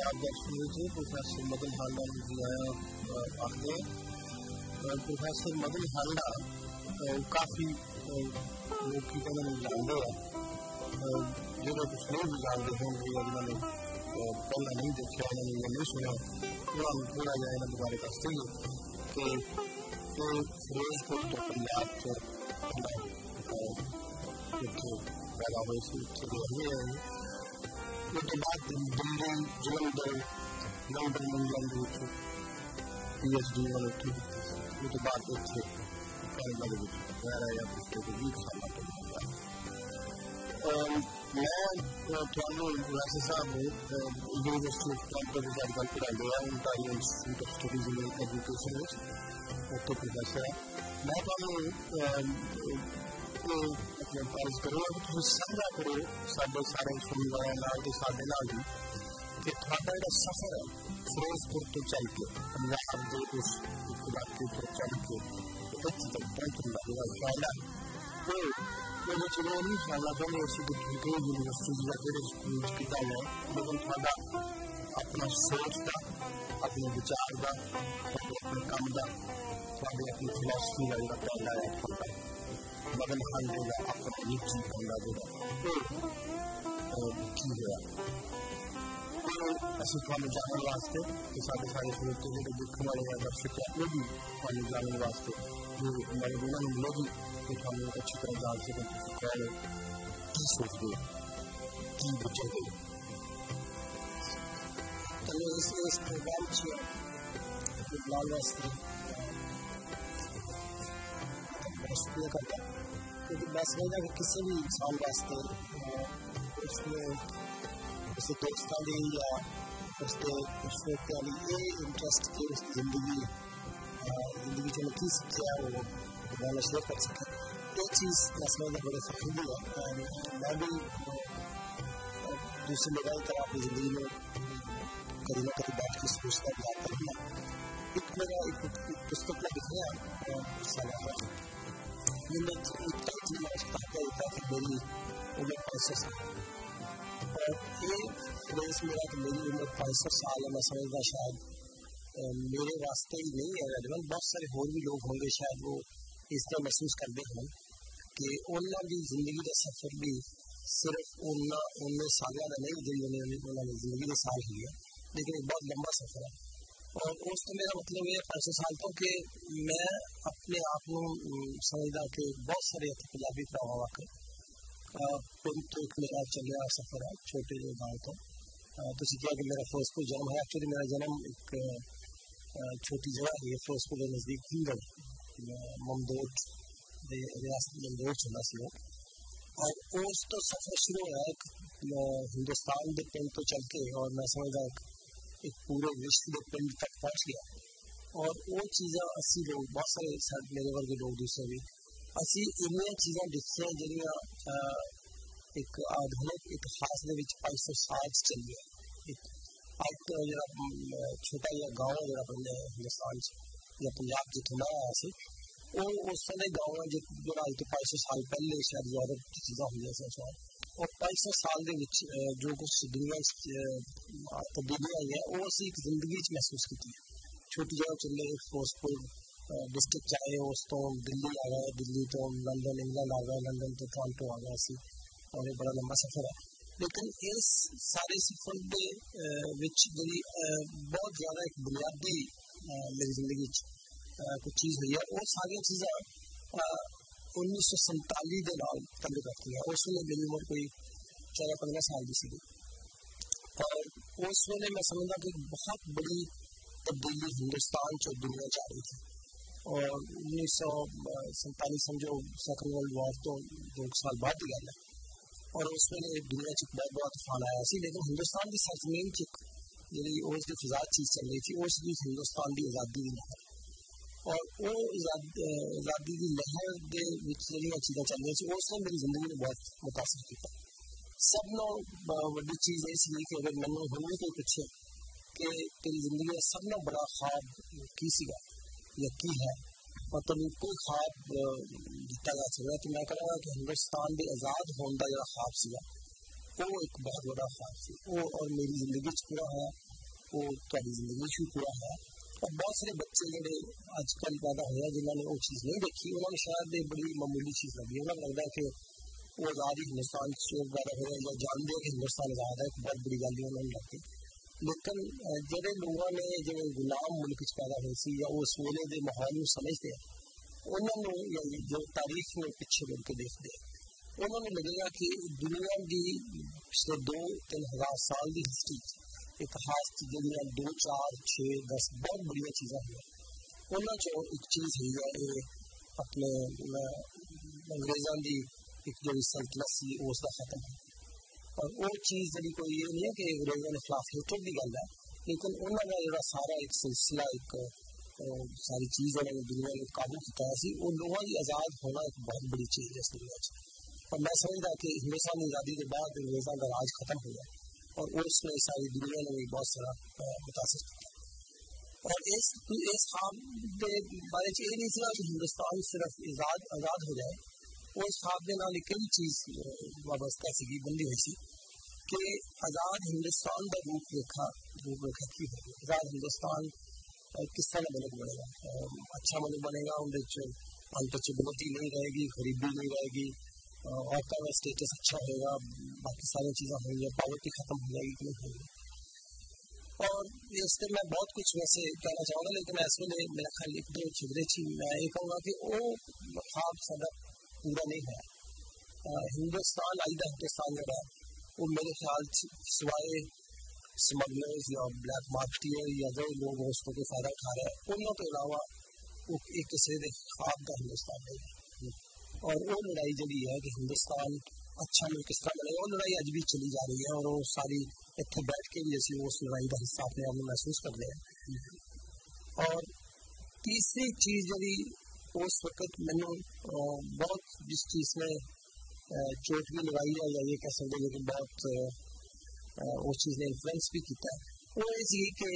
Professor Madan हांडा जी आया आखते professor Madan हांडा काफ़ी लोग की कहना जानते हैं जो कुछ नहीं भी जानते होंगे उन्होंने पहला नहीं देखा उन्होंने ये नहीं सुना उन्होंने पूरा जाए इन्होंने बारे दसते ही कि फिरोजपुर तो पंजाब तो पैदा हुए उसके बाद Delhi Jalandhar London England PhD वाले उसके बाद इतने कनाडा के रहा या पिछले 20 साल तो मैं ਤੁਹਾਨੂੰ ਵੈਸੇ ਸਾਹਿਬ ਯੂਨੀਵਰਸਿਟੀ ਆਫ ਟੋਰਾਂਟੋ ਵਿੱਚ ਅੱਜ ਕੱਲ੍ਹ ਪੜ੍ਹਾਉਂਦੇ ਆ ontario institute of studies in education ਵਿੱਚ ਉੱਥੇ ਪ੍ਰੋਫੈਸਰ ਹੈ ਮੈਂ ਤੁਹਾਨੂੰ ਆਪਣੇ ਫਰਜ਼ ਕਰੂੰਗਾ ਕਿ ਤੁਸੀਂ ਸਾਂਝਾ ਕਰੋ ਸਾਡੇ ਸਾਰੇ ਸੁਣਨ ਵਾਲਿਆਂ ਨਾਲ ਤੇ ਸਾਡੇ ਨਾਲ ਵੀ ਕਿ ਤੁਹਾਡਾ ਜਿਹੜਾ ਸਫ਼ਰ ਹੈ ਫਿਰੋਜ਼ਪੁਰ ਤੋਂ ਚੱਲ ਕੇ ਪੰਜਾਬ ਦੇ ਉਸ ਇਲਾਕੇ ਤੋਂ ਚੱਲ ਕੇ ਇੱਥੇ ਤੱਕ ਪਹੁੰਚਣ ਦਾ ਜਿਹੜਾ ਖਿਆਲ ਹੈ وہ چلو نہیں خیال آتا ہے ایسی کئی یونیورسٹیز یا کئی اسکول کیا ہوا ہے لیکن تھوڑا اپنا سوچ کا اپنے وچار کا اپنے کام کا تھوڑی اپنی فلاسفی کا جو پہلا ہے مدن ہانڈے کا اپنا نیچی بننا جو کی ہوا اسی تھوڑے جاننے واسطے کہ سارے سوچتے ہیں کہ دیکھنے والے درشک ہے وہ بھی تھوڑے جاننے واسطے جو ہمارے دونوں ملے گی کہ ہم لوگ اچھی طرح جان سکیں کہ کی سوچتے ہیں کی بچے گئے تو اس پروگرام سے لال واسطے بہت شکریہ کرتا ہوں کیونکہ میں سمجھتا کہ کسی بھی انسان واسطے اس میں اسے دوستوں کی یا اس کے والی یہ انٹرسٹ کہ اس زندگی جو میں کی سیکھا ہے وہ میں شیئر کر سکیں ایک چیز میں سمجھنا بڑے فخر بھی ہے میں بھی دوسرے لوگوں کی طرح اپنی زندگی میں کبھی نہ کبھی بیٹھ کے سوچتا بھی آتا ہوں ایک میرا ایک پستک میں لکھنا ہے سال یہ میں ٹائٹل میں پڑھتا ہوتا کہ میری عمر 500 سال اور یہ فریز میرا کہ میری عمر 500 سال ہے میں سمجھتا شاید میرے واسطے ہی نہیں ہے ریلیونٹ بہت سارے اور بھی لوگ ہوں گے شاید وہ اس طرح محسوس کرتے ہوں کہ انہوں کی زندگی کا سفر بھی صرف ان سالوں کا نہیں انہوں نے زندگی کے سال ہی ہے لیکن ایک بہت لمبا سفر ہے اور اس کا میرا مطلب یہ 500 سال تو کہ میں اپنے آپ کو سمجھتا کہ بہت سارے پنجابی پڑھا ہوا کر پنڈ تو ایک میرا چلیا سفر ہے چھوٹے گاؤں تو تھی کیا کہ میرا فیروزپور جنم ہے ایکچولی میرا جنم ایک چھوٹی جگہ ہے فیروزپور کے نزدیک ہندن ممدوٹ ریاست ممدوٹ چلا سی اور اس تو سفر شروع ہوا ایک ہندوستان کے پنڈ تو چل کے اور میں سمجھتا ایک پورے وشو کے پنڈ تک پہنچ گیا اور وہ چیزاں اسی لوگ بہت سارے میرے ورگے لوگ دوسرے بھی اسی ان چیزاں دیکھتے ہیں جہاں ایک آدھنک اتہاس کے 500 سال چل گیا ایک جا چھوٹا جہا گاؤں جا پہلے ہندوستان یا پنجاب جتوں میں آیا سی وہ اس ویلے گاؤں جو اج تو 500 سال پہلے شاید زیادہ چیزاں ہوئی سن شاید اور 500 سال کے جو کچھ دنیا تبدیلیاں آئی ہیں وہ اسی ایک زندگی محسوس کی چھوٹی جگہ چلے فیروزپور ڈسٹرکٹ جائے اس تو دلی آ گئے دلی تو لندن انگلینڈ آ گئے لندن تو ٹورانٹو آ گیا سی اور یہ بڑا لمبا سفر ہے لیکن اس سارے سفر کے جی بہت زیادہ ایک بنیادی میری زندگی کچھ چیز ہوئی ہے وہ ساری چیزاں 1947 کے نال تعلق رکھتی ہیں اس ویلے میری عمر کوئی 14-15 سال کی سی اور اس ویلے میں سمجھتا کہ بہت بڑی تبدیلی ہندوستان چ دنیا چ رہی تھی اور 1947 سمجھو سیکنڈ ورلڈ وار تو 2 سال بعد کی گل ہے اور اس ویلے دنیا چ بہت بڑا طوفان آیا سی لیکن ہندوستان کی سرزمین چ جی اس کی فضا چیز چل رہی تھی اس کی ہندوستان کی آزادی کی لہر اور وہ آزادی کی لہر کے جہاں چیزاں چل رہی تھیں اس نے میری زندگی میں بہت متاثر کیا سب نو وڈی چیز یہ سی کہ اگر میں ہوں کوئی پوچھے کہ تیری زندگی کا سب نو بڑا خواب کی سی گا یا کی ہے اور تمہیں کوئی خواب دیتا جا سکتا تو میں کہوں گا کہ ہندوستان کے آزاد ہونے کا جو خواب سی وہ ایک بہت بڑا خواب سی وہ اور میری زندگی پورا ہوا وہ تاری زندگی بھی پورا ہے. اور بہت سارے بچے جڑے اج کل پیدا ہوئے جنہوں نے وہ چیز نہیں دیکھی انہوں نے شاید یہ بڑی معمولی چیز لگی. انہوں نے لگتا ہے کہ وہ آزادی ہندوستان سے پیدا ہوئے یا جانتے ہیں کہ ہندوستان آزاد ہے ایک بہت بڑی گل انہوں نے لگتی. لیکن جڑے لوگوں نے جو غلام ملک پیدا ہوئے سی یا وہ اس ویلے کے ماحول کو سمجھتے ہیں انہوں نے یا جو تاریخ میں پیچھے مڑ کے دیکھتے ہیں انہوں نے لگے گا کہ دنیا کی پچھلے 2-3 ہزار سال کی ہسٹری اتہاس کی جڑیاں 2, 4, 6, 10 بہت بڑی چیزاں ہوئی انہوں چ ایک چیز ہوئی ہے یہ اپنے انگریزوں کی ایک جو سلطنت سی اس کا ختم ہے. اور وہ چیز جی کوئی یہ نہیں ہے کہ انگریزوں کے خلاف ہیٹرڈ کی گل ہے لیکن انہوں کا جڑا سارا ایک سلسلہ ایک ساری چیز انہوں نے دنیا میں قابو کیا سی وہ لوگوں کی آزاد ہونا ایک بہت بڑی چیز ہے اس دنیا سے. اور میں سمجھتا کہ ہندوستان کی آزادی کے بعد انگریزوں کا راج ختم ہو گیا اور اس نے ساری دنیا نے بھی بہت سارا متاثر کیا. اور اس خواب کے بارے یہ نہیں سنا کہ ہندوستان صرف آزاد ہو جائے. اس خواب کے نال ایک چیز وابستہ سی بندی ہوئی سی کہ آزاد ہندوستان کا روپ ریکھا کی ہوگی. آزاد ہندوستان کس طرح ملک بنے گا, اچھا ملک بنے گا, اندر انٹچبلٹی نہیں رہے گی, غریبی نہیں رہے گی, عورتوں کا اسٹیٹس اچھا ہوئے گا, باقی ساری چیزیں ہوں گی, پاورٹی ختم ہو جائے گی کہ نہیں ہوگی. اور اس سے میں بہت کچھ ویسے کہنا چاہوں گا لیکن اس ویلے میرا خیال ایک دو چھگڑے چیز میں یہ کہوں گا کہ وہ خواب سارا پورا نہیں ہے. ہندوستان آئی دا ہندوستان جڑا وہ میرے خیال سوائے سمگلرز یا بلیک مارکیٹر یا جو لوگ اس کو فائدہ اٹھا رہے ہیں انہوں کے علاوہ وہ ایک کسی کے خواب کا ہندوستان نہیں ہے. اور وہ لڑائی جڑی ہے کہ ہندوستان اچھا ملک کس طرح بنے گا وہ لڑائی اج بھی چلی جا رہی ہے اور وہ ساری اتنے بیٹھ کے بھی جیسے اس لڑائی کا حصہ اپنے آپ میں محسوس کر رہے ہیں. اور تیسری چیز جڑی اس وقت مینوں بہت جس چیز میں چوٹ بھی لگائی ہے یا یہ کہہ سکتے ہیں کہ بہت اس چیز نے انفلوئنس بھی کیا ہے وہ یہ کہ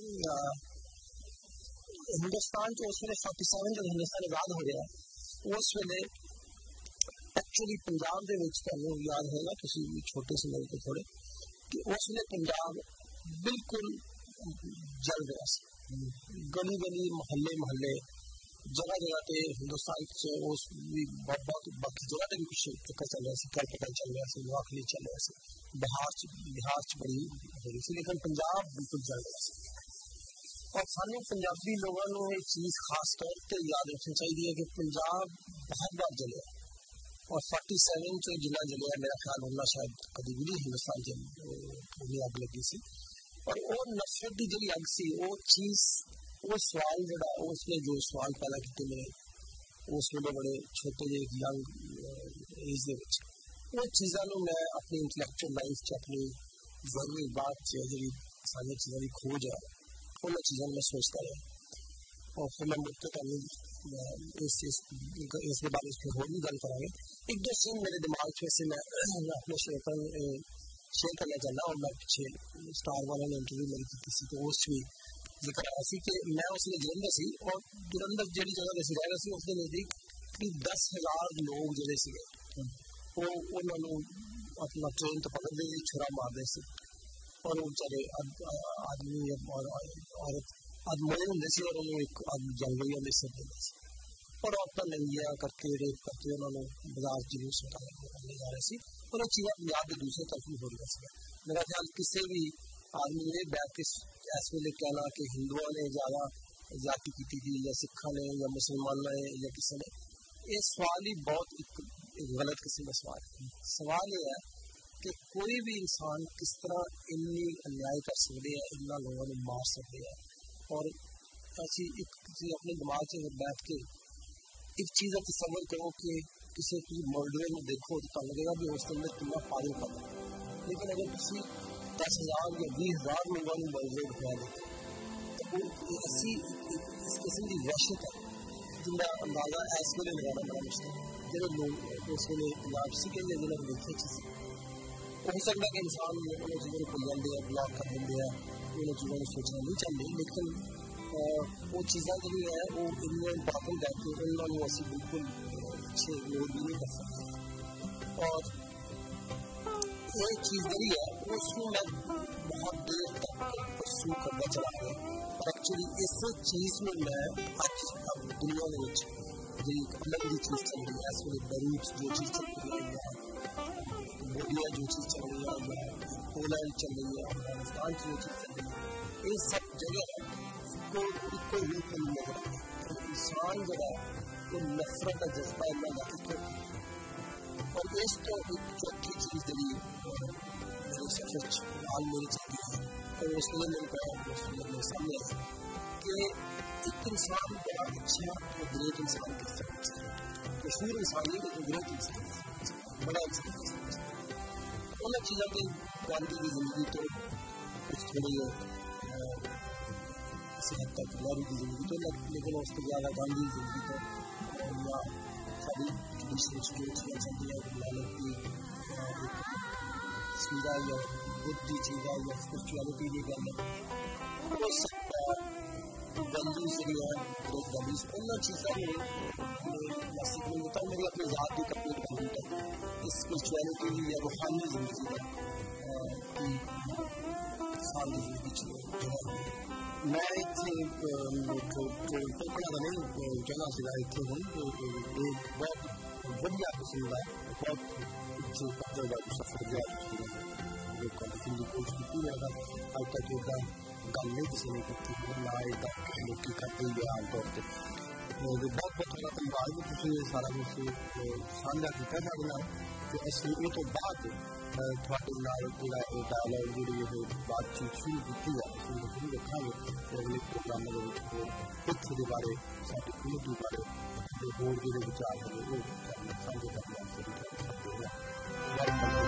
ہندوستان جو اس ویلے 47 جب ہندوستان آزاد ہو گیا اس ویلے ایکچولی پنجاب دے وچ تانوں یاد ہوگا کسی چھوٹے سے ملک تھوڑے کہ اس ویلے پنجاب بالکل جل رہا سی. گلی گلی محلے جگہ جگہ تے ہندوستان سے اس بہت باقی جگہ تے بھی کچھ چکر چل رہا سی, کلکتہ چل رہا سی, نواکھلی چل رہا سی, بہار چ بڑی ہو رہی سی لیکن پنجاب بالکل جل رہا سی. اور سانوں پنجابی لوگوں کو یہ چیز خاص طور پہ یاد رکھنی چاہیے کہ پنجاب بہت بار جلے اور 47 جو ضلع جلیا میرا خیال ہونا شاید کبھی بھی نہیں ہندوستان کے اگ لگی سی. اور وہ نفرت کی جی اگ سی وہ چیز وہ سوال جڑا اس نے جو سوال پیدا کیتے میں اس ویلے بڑے چھوٹے جے ینگ ایج دے وچ وہ چیزاں میں اپنی انٹلیکچوئل لائف چ اپنی ضروری بات سے جی ساری چیزوں کی کھوج ہے ان چیزوں میں سوچتا رہا. اور پھر میں مجھ کے اس کے بارے میں اور بھی گل کریں گے. ایک دو سین میرے دماغ سے میں اپنے شیئر کرنا چاہتا ہوں. میں پیچھے اسٹار والے نے انٹرویو میری کی سی تو اس بھی ذکر آیا سی کہ میں اس لیے جلندھر سی اور جلندھر جہی جگہ سے رہ رہا سی اس کے نزدیک قریب 10,000 لوگ جڑے سی وہ انہوں نے اپنا ٹرین تو پکڑتے تھے چھرا مارتے سی اور وہ بیچارے آدمی اور عورت مرے ہوں سی اور انہوں ایک جنگلی میں سر دے سی اور عورتیں ننگیاں کر کے ریپ کر کے انہوں نے بازار جلوس لے جا رہے سی اور وہ چیزیں پنجاب کے دوسرے طرف بھی ہو رہی سی. میرا خیال کسی بھی آدمی نے بیٹھ کے اس ویلے کہنا کہ ہندوؤں نے زیادہ زیادتی کی تھی یا سکھوں نے یا مسلمانوں نے یا کسی نے یہ سوال ہی بہت ایک غلط قسم کا سوال ہے. سوال یہ ہے کہ کوئی بھی انسان کس طرح اتنی انیائی کر سکتے ہیں اتنا لوگوں نے مار سکتے ہیں. اور ایسی ایک اپنے دماغ سے بیٹھ کے ایک چیز کا تصور کرو کہ کسی مرڈر میں دیکھو تو تمہیں لگے گا کہ اس کے اندر کتنا پانی پڑا. لیکن اگر کسی 10,000 یا 20,000 لوگوں نے مرڈر اٹھا دے تو وہ ایسی اس قسم کی وحشت ہے جن کا اندازہ اس ویلے لگانا بڑا مشکل ہے. جہاں لوگ اس ویلے پنجاب سی کہ جنہوں نے دیکھے چیز ہو سکتا ہے کہ انسان انہیں چیزوں کو بھول جاتے ہیں بلاک کر دیں ہیں انہیں چیزوں کو سوچنا نہیں چاہتے لیکن وہ چیزیں جو ہے وہ ان امپارٹنٹ ہے کہ انہوں نے اسی بالکل اچھے لوگ بھی نہیں کر سکتے. اور یہ چیز جہی ہے اس کو میں बहुत देर तक परसू करना चला गया और एक्चुअली इस चीज़ में मैं आज अब दुनिया में जी अलग ही चीज़ चल रही है इसमें बरूच जो चीज़ चल रही है या बोलिया जो चीज़ चल रही है या पोलैंड चल रही है अफगानिस्तान की जो चीज़ चल रही है इन सब जगह को रूप में नजर आता है इंसान जो है वो नफरत का जज्बा इतना और इस तो एक चौथी चीज़ मेरी सबसे हाल मेरी चलती है और उसने मेरे मेरे सामने है कि एक इंसान बड़ा अच्छा और ग्रेट इंसान कह सकता है मशहूर इंसान नहीं लेकिन ग्रेट इंसान बड़ा इंसान कह सकता है उन चीज़ों की गांधी की जिंदगी तो कुछ थोड़ी इसी हद तक नेहरू की जिंदगी तो लेकिन उसके ज़्यादा गांधी की जिंदगी तो या सारी ट्रेडिशनल जो चीज़ें चलती है नानक की सीधा या बुद्धि चीज़ा या स्पिरिचुअलिटी की करना वो सब वैल्यूज जो है ग्रेट वैल्यूज उन चीज़ों में मैं सीखने होता हूँ मेरी अपनी ज़ात की कंप्लीट कंप्लीट है इस स्पिरिचुअलिटी या रूहानी जिंदगी का सारी जिंदगी जो है मैं इतने टोकड़ा नहीं जगह से इतने हूँ बहुत बढ़िया किस्म का बहुत जो सफर गया हिंदी कोच की पूरी अगर अब तक जो गल नहीं किसी ने की ना लोग करते ही आमतौर पर बहुत बहुत थोड़ा धन्यवाद भी तुम सारा कुछ साझा किया साढ़े नाल तो असली ये तो बाद थोड़े नाल पूरा डायलॉग जी बातचीत शुरू की है शुरू रखा अगले प्रोग्राम के बारे साड़ी कम्यूनिटी बारे होर जो विचार है वो साझे करने